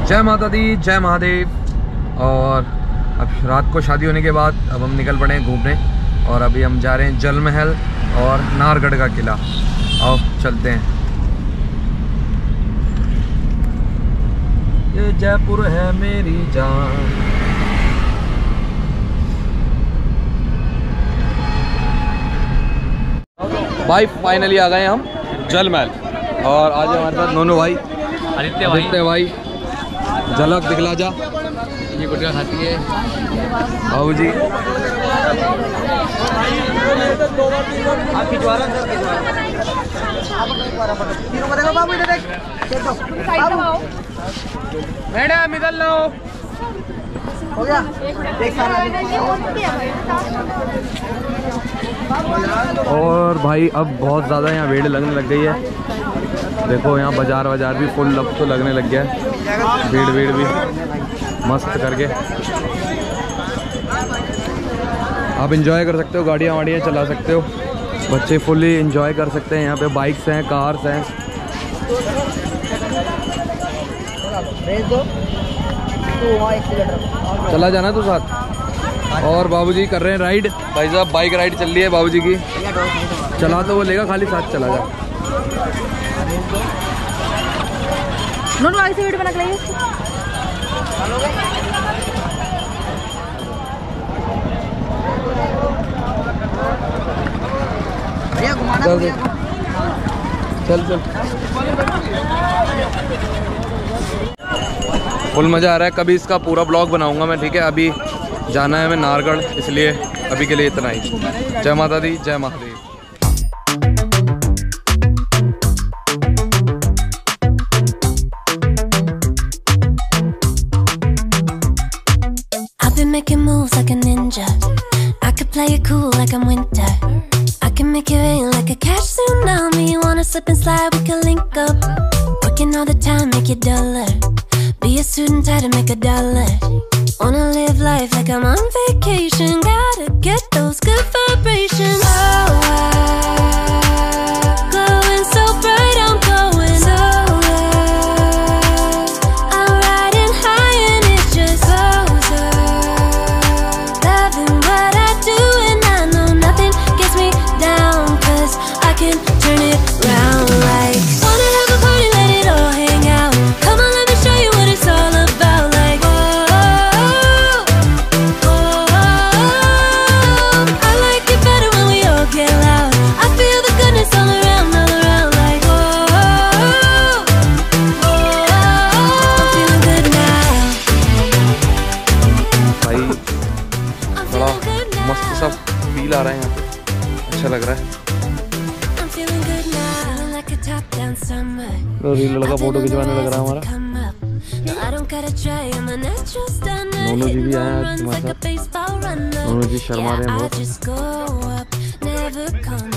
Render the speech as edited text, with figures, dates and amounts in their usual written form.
जय माता दी, जय महादेव। और अब रात को शादी होने के बाद अब हम निकल पड़े हैं घूमने और अभी हम जा रहे हैं जल महल और नाहरगढ़ का किला। आओ चलते हैं। ये जयपुर है मेरी जान। भाई फाइनली आ गए हम जल महल और आज हमारे साथ नोनू भाई, आदित्य भाई। झलक दिखला जा, ये गुटिया खाती है बाबू जी। मैडम इधर लो। हो गया और भाई अब बहुत ज़्यादा यहाँ भीड़ लगने लग गई है। देखो यहाँ बाजार भी फुल अब तो लगने लग गया है। भीड़ भी मस्त करके आप इंजॉय कर सकते हो, गाड़ियाँ वाड़ियाँ चला सकते हो, बच्चे फुली इंजॉय कर सकते हैं। यहाँ पे बाइक्स हैं, कार्स हैं। चला जाना तो साथ। और बाबूजी कर रहे हैं राइड। भाई साहब बाइक राइड चल रही है बाबूजी की। चला तो वो लेगा, खाली साथ चला जा। नोनू आगे से वीडियो बना के लाइए। चल फुल मज़ा आ रहा है। कभी इसका पूरा ब्लॉग बनाऊंगा मैं, ठीक है। अभी जाना है हमें नाहरगढ़, इसलिए अभी के लिए इतना ही। जय माता दी, जय Mahadev. Making moves like a ninja. I could play it cool like I'm winter. I can make it rain like a cash tsunami. You wanna slip and slide, we can link up. Working all the time, make it duller. Be a student, try to make a dollar. Wanna live life like I'm on vacation. Gotta get those good vibrations. Oh, glowing so bright, I'm going nowhere. I'm riding high and it just goes up. Loving what I do and I know nothing gets me down, 'cause I can turn it round like. Wanna have a party, let it all hang out. Come on, let me show you what it's all about. Like, I like it better when we all get loud. I feel the goodness all around like, I'm feeling good now. भाई बड़ा मस्त सा feel आ रहा है यहाँ पे, अच्छा लग रहा है। I'm feeling good now. Feeling like a top down summer. Reel लगा, फोटो खिंचवाने लग रहा है हमारा। नोनू जी भी आए आज हमारे साथ। नोनू जी शर्मा रहे हैं बहुत।